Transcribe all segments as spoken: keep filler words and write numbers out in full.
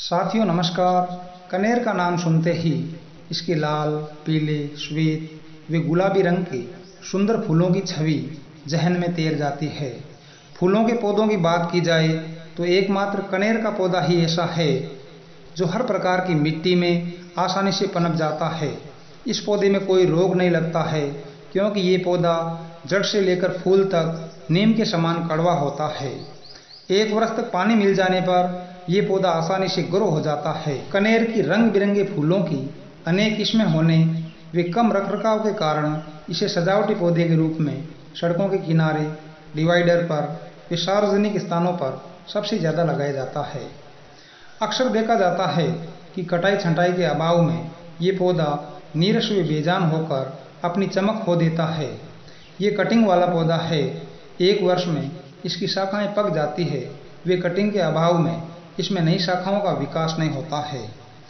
साथियों नमस्कार। कनेर का नाम सुनते ही इसके लाल, पीले, श्वेत व गुलाबी रंग के सुंदर फूलों की छवि जहन में तैर जाती है। फूलों के पौधों की बात की जाए तो एकमात्र कनेर का पौधा ही ऐसा है जो हर प्रकार की मिट्टी में आसानी से पनप जाता है। इस पौधे में कोई रोग नहीं लगता है क्योंकि ये पौधा जड़ से लेकर फूल तक नीम के समान कड़वा होता है। एक वर्ष तक पानी मिल जाने पर ये पौधा आसानी से ग्रो हो जाता है। कनेर की रंग बिरंगे फूलों की अनेक किस्में होने वे कम रखरखाव के कारण इसे सजावटी पौधे के रूप में सड़कों के किनारे, डिवाइडर पर व सार्वजनिक स्थानों पर सबसे ज़्यादा लगाया जाता है। अक्सर देखा जाता है कि कटाई छंटाई के अभाव में ये पौधा नीरस व बेजान होकर अपनी चमक खो देता है। ये कटिंग वाला पौधा है। एक वर्ष में इसकी शाखाएं पक जाती है। वे कटिंग के अभाव में इसमें नई शाखाओं का विकास नहीं होता है।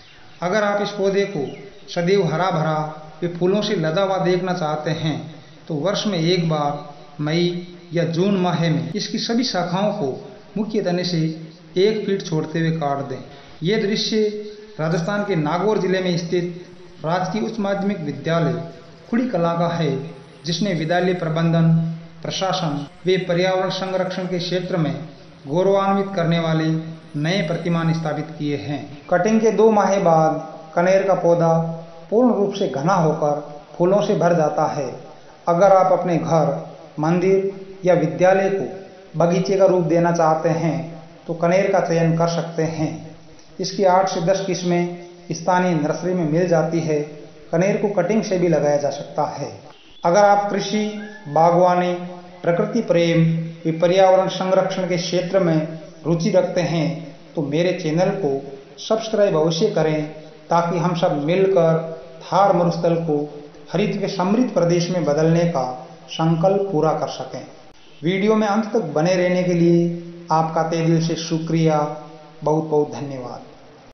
अगर आप इस पौधे को सदैव हरा भरा वे फूलों से लदा हुआ देखना चाहते हैं तो वर्ष में एक बार मई या जून माह में इसकी सभी शाखाओं को मुख्य तने से एक फीट छोड़ते हुए काट दें। ये दृश्य राजस्थान के नागौर जिले में स्थित राजकीय उच्च माध्यमिक विद्यालय खुड़ी कला का है, जिसने विद्यालय प्रबंधन, प्रशासन व पर्यावरण संरक्षण के क्षेत्र में गौरवान्वित करने वाले नए प्रतिमान स्थापित किए हैं। कटिंग के दो माह बाद कनेर का पौधा पूर्ण रूप से घना होकर फूलों से भर जाता है। अगर आप अपने घर, मंदिर या विद्यालय को बगीचे का रूप देना चाहते हैं तो कनेर का चयन कर सकते हैं। इसकी आठ से दस किस्में स्थानीय नर्सरी में मिल जाती है। कनेर को कटिंग से भी लगाया जा सकता है। अगर आप कृषि, बागवानी, प्रकृति प्रेम व पर्यावरण संरक्षण के क्षेत्र में रुचि रखते हैं तो मेरे चैनल को सब्सक्राइब अवश्य करें ताकि हम सब मिलकर थार मरुस्थल को हरित व समृद्ध प्रदेश में बदलने का संकल्प पूरा कर सकें। वीडियो में अंत तक बने रहने के लिए आपका तहे दिल से शुक्रिया। बहुत बहुत धन्यवाद।